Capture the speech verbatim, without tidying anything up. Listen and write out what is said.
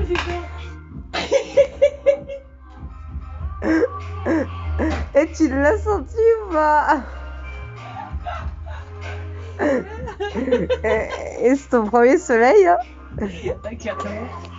Et tu l'as senti ou pas? Et c'est ton premier soleil, hein? Ok, attends.